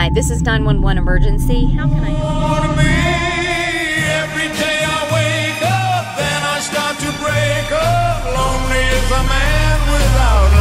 Hi, this is 911 emergency. How can I help you? Every day I wake up, then I start to break up. Lonely as a man without